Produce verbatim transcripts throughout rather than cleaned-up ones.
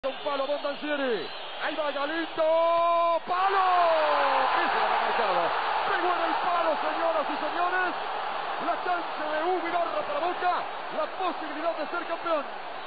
Un palo Bondancieri, ahí va Galindo, palo, ese lo ha marcado, pegó en el palo, señoras y señores, la cancha de Hugo Ibarra para Boca, la posibilidad de ser campeón.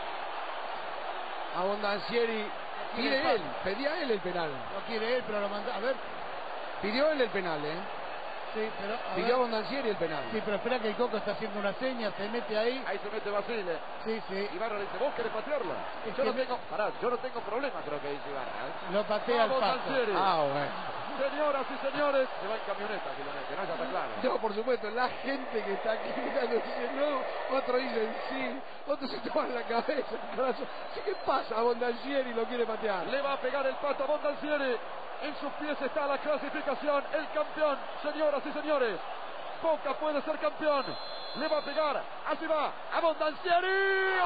A Bondancieri, pide él, pedía él el penal. No quiere él, pero lo manda, a ver. Pidió él el penal, ¿eh? Sí, pero a Pidió ver. a Bondancieri el penal. Sí, pero espera que el Coco está haciendo una seña, se mete ahí. Ahí se mete Basile. Sí, sí. Ibarra le dice, vos querés patearla. Es Yo que no me- tengo, pará, yo no tengo problema, creo que dice Ibarra. ¿eh? Lo patea al Vamos, pasto. Bondancieri. Ah, bueno. Señoras y señores, se va en camioneta, que no, ya está claro. No, por supuesto, la gente que está aquí mirando dice no, otros dicen sí, otros se toman la cabeza, el corazón. Sí, ¿qué pasa? A Bondancieri lo quiere patear. Le va a pegar el pato a Bondancieri. En sus pies está la clasificación, el campeón, señoras y señores. Boca puede ser campeón. Le va a pegar, así va, a Bondancieri.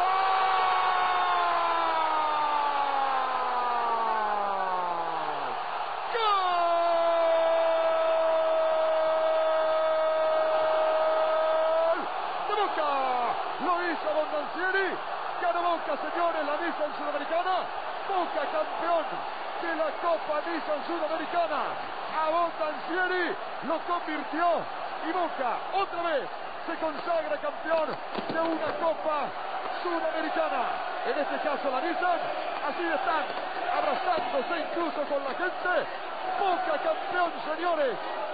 ¡Gol! ¡De Boca! Lo hizo Bondancieri. Ganó Boca, señores, la Nissan Sudamericana. Boca campeón de la Copa Nissan Sudamericana. A Bondancieri lo convirtió y Boca otra vez se consagra campeón de una Copa Sudamericana. En este caso la Nissan, así están abrazándose incluso con la gente. Boca campeón, señores.